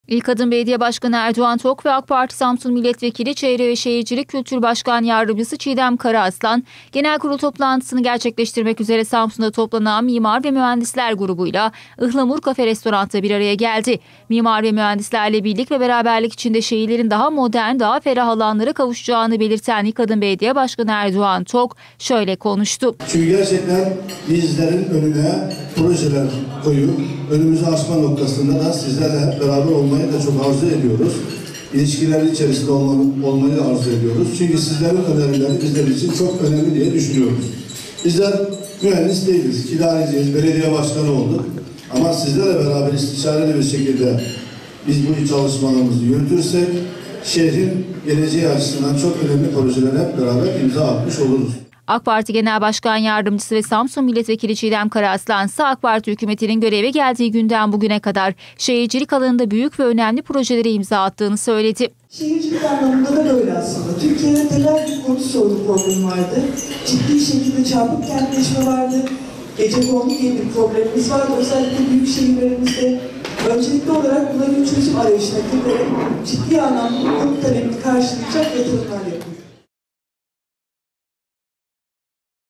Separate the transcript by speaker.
Speaker 1: İl Kadın Belediye Başkanı Erdoğan Tok ve AK Parti Samsun Milletvekili Çevre ve Şehircilik Kültür Başkan Yardımcısı Çiğdem Karaaslan, genel kurul toplantısını gerçekleştirmek üzere Samsun'da toplanan mimar ve mühendisler grubuyla Ihlamur Kafe Restoran'ta bir araya geldi. Mimar ve mühendislerle birlik ve beraberlik içinde şehirlerin daha modern, daha ferah alanlara kavuşacağını belirten İl Kadın Belediye Başkanı Erdoğan Tok şöyle konuştu.
Speaker 2: Çünkü gerçekten bizlerin önüne projeler koyup önümüzü açma noktasında da sizlerle beraber olmayı da çok arzu ediyoruz. İlişkilerin içerisinde olmayı arzu ediyoruz. Çünkü sizlerin önerileri bizler için çok önemli diye düşünüyoruz. Bizler mühendis değiliz, idareciyiz, belediye başkanı olduk. Ama sizlerle beraber istişareli bir şekilde biz bu çalışmalarımızı yürütürsek şehrin geleceği açısından çok önemli projelere hep beraber imza atmış oluruz.
Speaker 1: AK Parti Genel Başkan Yardımcısı ve Samsun Milletvekili Çiğdem Karaaslan ise AK Parti hükümetinin göreve geldiği günden bugüne kadar şehircilik alanında büyük ve önemli projelere imza attığını söyledi.
Speaker 3: Şehircilik anlamında da böyle aslında. Türkiye'de temel bir konut sorunu problemi vardı. Ciddi şekilde çarpık kentleşme vardı. Gecekondu diye bir problemimiz vardı. Özellikle büyük şehirlerimizde öncelikli olarak bunların çözüm arayışına giderek ciddi anlamda konut talebini karşılayacak yatırımlar yapılıyor.